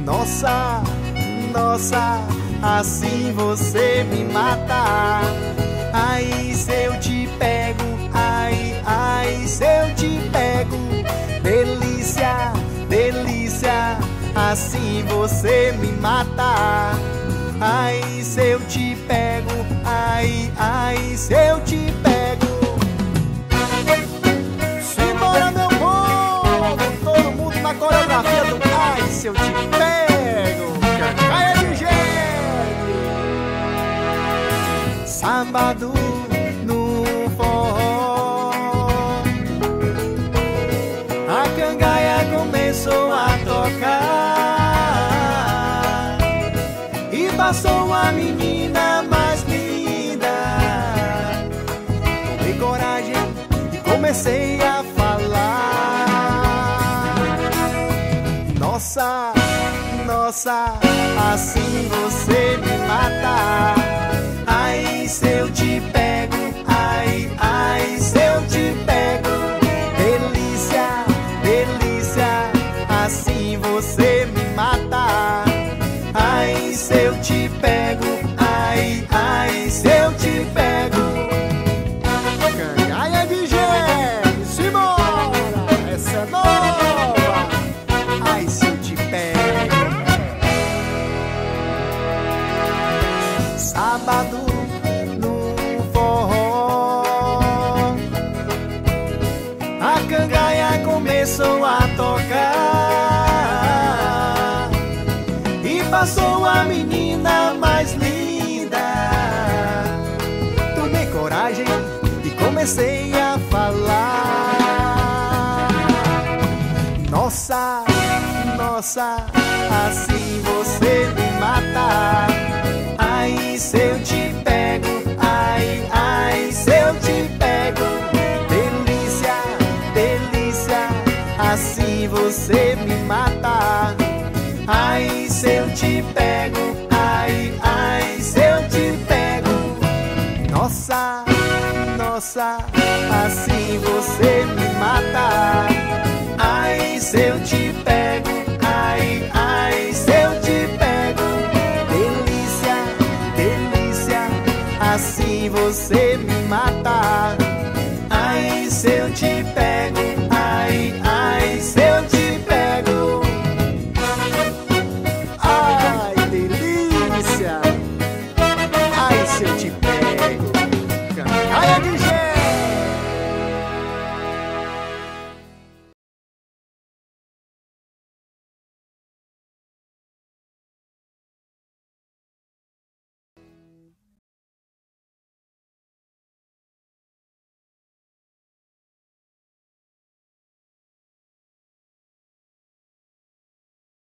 Nossa, nossa, assim você me mata. Ai, se eu te pego, ai, ai, se eu te pego. Delícia, delícia, assim você me mata. Ai, se eu te pego, ai, ai, se eu te pego. Simbora, meu povo, todo mundo na coreografia do ai, se eu te pego. Caia de jegue. Sábado no forró, a cangaia começou a tocar e passou uma menina mais linda. Tomei coragem e comecei a falar. Nossa, nossa, assim você me mata. Ai, se eu te pego, ai, ai, se eu te pego. Delícia, delícia, assim você me mata. Ai, se eu te pego, ai, ai, se eu te pego. Cangaia de jegue, simbora, essa é nova. Ai, se eu te pego. Sábado no forró, a cangaia começou a tocar e passou a menina mais linda. Tomei coragem e comecei a falar. Nossa, nossa, assim você me mata. Ai, se eu te pego, ai, ai, se eu te pego. Delícia, delícia, assim você me mata. Ai, se eu te pego, ai, ai, se eu te pego. Nossa, nossa, assim você me mata. Ai, se eu te